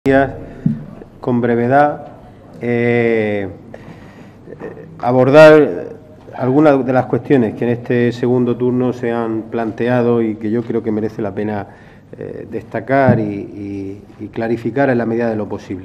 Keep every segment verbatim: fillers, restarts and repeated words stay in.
Con brevedad eh, abordar algunas de las cuestiones que en este segundo turno se han planteado y que yo creo que merece la pena eh, destacar y, y, y clarificar en la medida de lo posible.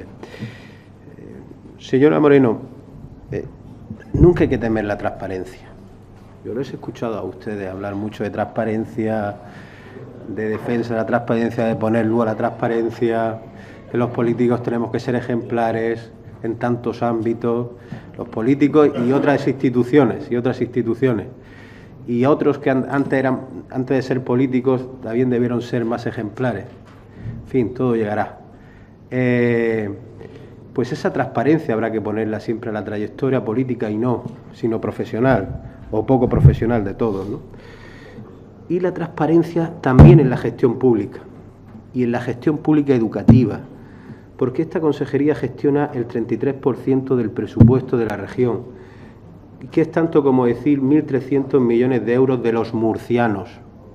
Eh, señora Moreno, eh, nunca hay que temer la transparencia. Yo les he escuchado a ustedes hablar mucho de transparencia, de defensa de la transparencia, de poner luz a la transparencia, que los políticos tenemos que ser ejemplares en tantos ámbitos, los políticos y otras instituciones, y otras instituciones, y otros que antes, eran, antes de ser políticos también debieron ser más ejemplares. En fin, todo llegará. Eh, pues esa transparencia habrá que ponerla siempre a la trayectoria política y no, sino profesional, o poco profesional de todos, ¿no? Y la transparencia también en la gestión pública, y en la gestión pública educativa, porque esta consejería gestiona el treinta y tres por ciento del presupuesto de la región, que es tanto como decir mil trescientos millones de euros de los murcianos.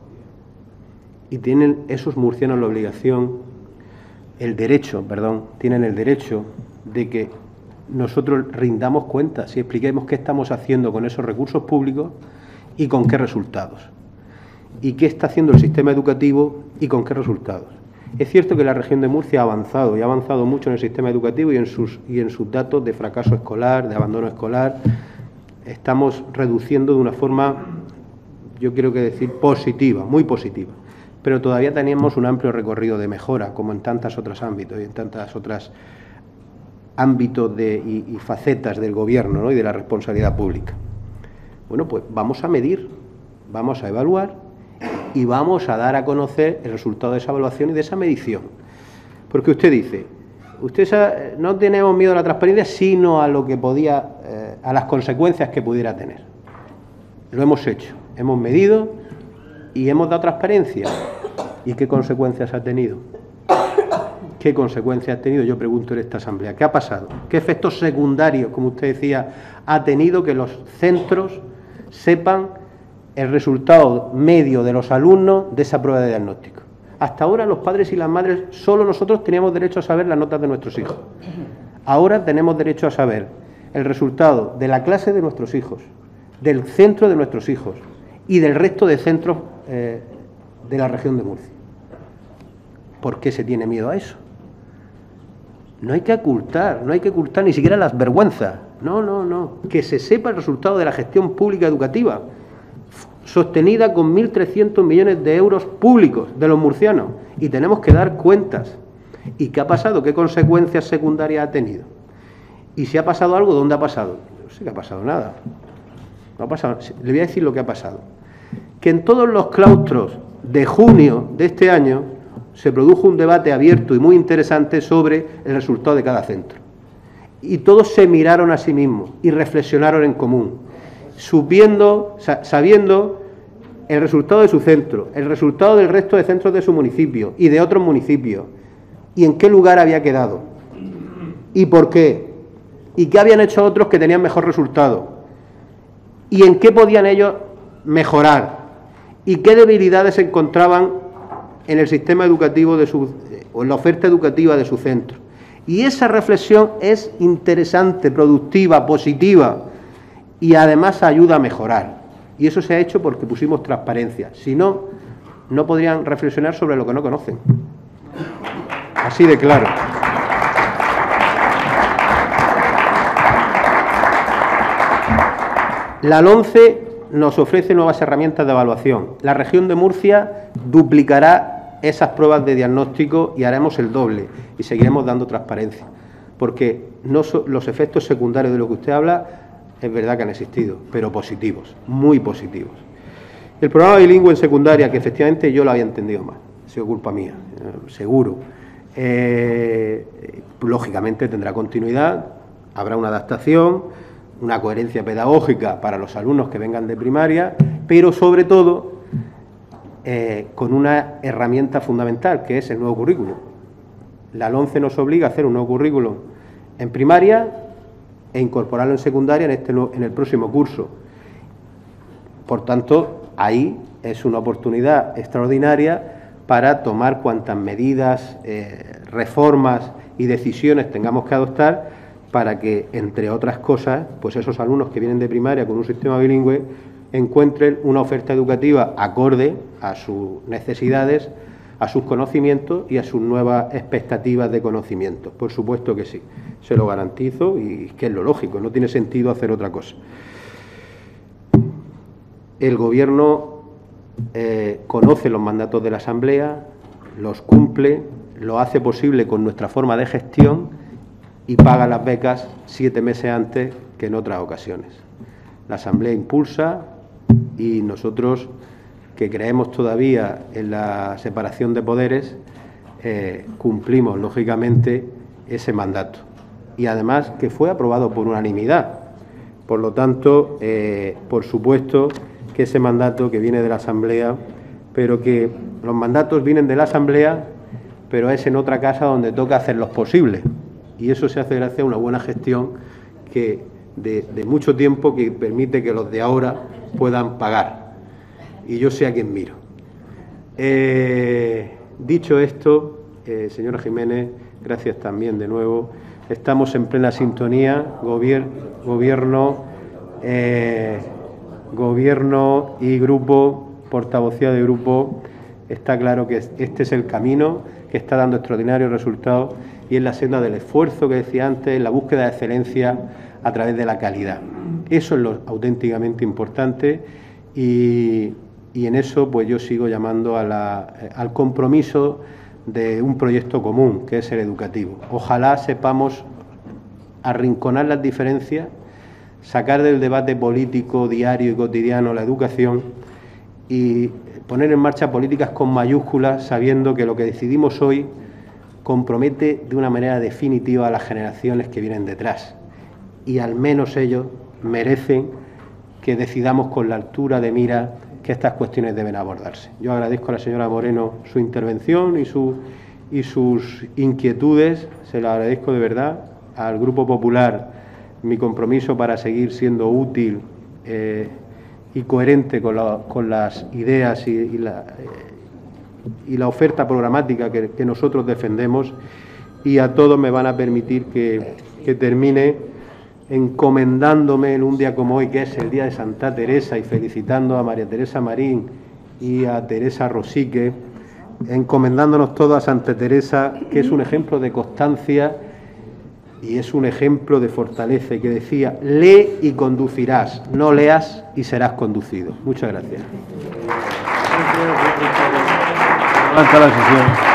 Y tienen esos murcianos la obligación, el derecho, perdón, tienen el derecho de que nosotros rindamos cuentas y expliquemos qué estamos haciendo con esos recursos públicos y con qué resultados. Y qué está haciendo el sistema educativo y con qué resultados. Es cierto que la región de Murcia ha avanzado y ha avanzado mucho en el sistema educativo y en sus, y en sus datos de fracaso escolar, de abandono escolar. Estamos reduciendo de una forma, yo quiero que decir, positiva, muy positiva. Pero todavía teníamos un amplio recorrido de mejora, como en tantos otros ámbitos y en tantas otras ámbitos de, y, y facetas del gobierno, ¿no? Y de la responsabilidad pública. Bueno, pues vamos a medir, vamos a evaluar y vamos a dar a conocer el resultado de esa evaluación y de esa medición. Porque usted dice, usted no tenemos miedo a la transparencia, sino a lo que podía, eh, a las consecuencias que pudiera tener. Lo hemos hecho, hemos medido y hemos dado transparencia. ¿Y qué consecuencias ha tenido? ¿Qué consecuencias ha tenido? Yo pregunto en esta asamblea, ¿qué ha pasado? ¿Qué efectos secundarios, como usted decía, ha tenido que los centros sepan el resultado medio de los alumnos de esa prueba de diagnóstico? Hasta ahora los padres y las madres, solo nosotros teníamos derecho a saber las notas de nuestros hijos. Ahora tenemos derecho a saber el resultado de la clase de nuestros hijos, del centro de nuestros hijos y del resto de centros eh, de la región de Murcia. ¿Por qué se tiene miedo a eso? No hay que ocultar, no hay que ocultar ni siquiera las vergüenzas. No, no, no. Que se sepa el resultado de la gestión pública educativa, sostenida con mil trescientos millones de euros públicos de los murcianos, y tenemos que dar cuentas. ¿Y qué ha pasado? ¿Qué consecuencias secundarias ha tenido? Y si ha pasado algo, ¿dónde ha pasado? No sé que ha pasado nada. No ha pasado. Le voy a decir lo que ha pasado. Que en todos los claustros de junio de este año se produjo un debate abierto y muy interesante sobre el resultado de cada centro. Y todos se miraron a sí mismos y reflexionaron en común, subiendo, sabiendo el resultado de su centro, el resultado del resto de centros de su municipio y de otros municipios, y en qué lugar había quedado, y por qué, y qué habían hecho otros que tenían mejor resultado, y en qué podían ellos mejorar, y qué debilidades se encontraban en el sistema educativo de su, o en la oferta educativa de su centro. Y esa reflexión es interesante, productiva, positiva, y además ayuda a mejorar. Y eso se ha hecho porque pusimos transparencia. Si no, no podrían reflexionar sobre lo que no conocen. Así de claro. La LOMCE nos ofrece nuevas herramientas de evaluación. La región de Murcia duplicará esas pruebas de diagnóstico y haremos el doble. Y seguiremos dando transparencia. Porque no so, los efectos secundarios de lo que usted habla es verdad que han existido, pero positivos, muy positivos. El programa bilingüe en secundaria, que efectivamente yo lo había entendido mal, ha sido culpa mía, eh, seguro. Eh, lógicamente tendrá continuidad, habrá una adaptación, una coherencia pedagógica para los alumnos que vengan de primaria, pero sobre todo eh, con una herramienta fundamental, que es el nuevo currículum. La LOMCE nos obliga a hacer un nuevo currículum en primaria e incorporarlo en secundaria en, este, en el próximo curso. Por tanto, ahí es una oportunidad extraordinaria para tomar cuantas medidas, eh, reformas y decisiones tengamos que adoptar para que, entre otras cosas, pues esos alumnos que vienen de primaria con un sistema bilingüe encuentren una oferta educativa acorde a sus necesidades, a sus conocimientos y a sus nuevas expectativas de conocimiento. Por supuesto que sí, se lo garantizo y que es lo lógico, no tiene sentido hacer otra cosa. El Gobierno eh, conoce los mandatos de la Asamblea, los cumple, lo hace posible con nuestra forma de gestión y paga las becas siete meses antes que en otras ocasiones. La Asamblea impulsa y nosotros, que creemos todavía en la separación de poderes, eh, cumplimos, lógicamente, ese mandato. Y además que fue aprobado por unanimidad. Por lo tanto, eh, por supuesto que ese mandato que viene de la Asamblea, pero que los mandatos vienen de la Asamblea, pero es en otra casa donde toca hacerlos posibles. Y eso se hace gracias a una buena gestión que de, de mucho tiempo que permite que los de ahora puedan pagar. Y yo sé a quién miro. Eh, dicho esto, eh, señora Jiménez, gracias también de nuevo. Estamos en plena sintonía, gobier gobierno, eh, gobierno y grupo, portavocía de grupo. Está claro que este es el camino que está dando extraordinarios resultados y es la senda del esfuerzo que decía antes, la búsqueda de excelencia a través de la calidad. Eso es lo auténticamente importante y, y en eso pues yo sigo llamando a la, al compromiso de un proyecto común, que es el educativo. Ojalá sepamos arrinconar las diferencias, sacar del debate político diario y cotidiano la educación y poner en marcha políticas con mayúsculas, sabiendo que lo que decidimos hoy compromete de una manera definitiva a las generaciones que vienen detrás. Y al menos ellos merecen que decidamos con la altura de mira que estas cuestiones deben abordarse. Yo agradezco a la señora Moreno su intervención y, su, y sus inquietudes, se lo agradezco de verdad. Al Grupo Popular mi compromiso para seguir siendo útil eh, y coherente con, la, con las ideas y, y, la, eh, y la oferta programática que, que nosotros defendemos, y a todos me van a permitir que, que termine encomendándome en un día como hoy, que es el Día de Santa Teresa, y felicitando a María Teresa Marín y a Teresa Rosique, encomendándonos todos a Santa Teresa, que es un ejemplo de constancia y es un ejemplo de fortaleza, y que decía: lee y conducirás, no leas y serás conducido. Muchas gracias. Levanta la sesión.